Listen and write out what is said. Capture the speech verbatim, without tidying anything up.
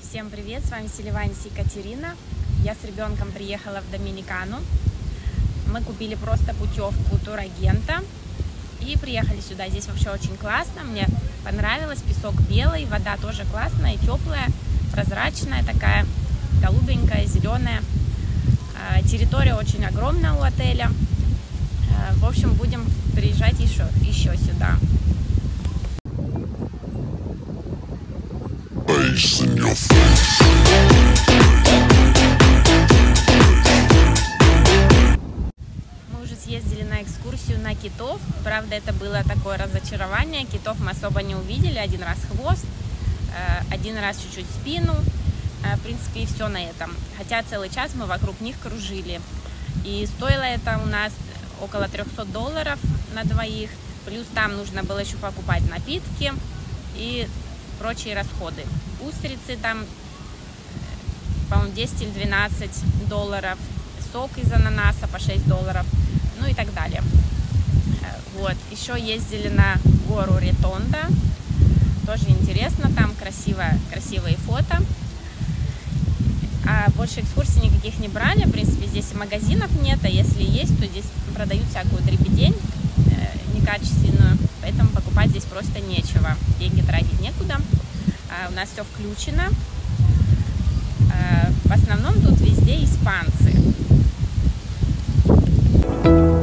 Всем привет, с вами Селиванис Екатерина. Я с ребенком приехала в Доминикану. Мы купили просто путевку турагента и приехали сюда. Здесь вообще очень классно, мне понравилось. Песок белый, вода тоже классная, теплая, прозрачная такая, голубенькая, зеленая. Территория очень огромная у отеля. В общем, будем приезжать еще, еще сюда. Мы уже съездили на экскурсию на китов. Правда, это было такое разочарование. Китов мы особо не увидели. Один раз хвост, один раз чуть-чуть спину. В принципе, и все на этом. Хотя целый час мы вокруг них кружили. И стоило это у нас около трёхсот долларов на двоих. Плюс там нужно было еще покупать напитки и прочие расходы. Устрицы там, по-моему, десять или двенадцать долларов. Сок из ананаса по шесть долларов. Ну и так далее. Вот. Еще ездили на гору Ретонда. Тоже интересно. Там красивое, красивые фото. А больше экскурсий никаких не брали. В принципе, здесь и магазинов нет. А если есть, то здесь продают всякую дребедень некачественную. Поэтому покупать здесь просто нечего. Деньги тратить некуда. А у нас все включено. А в основном тут везде испанцы.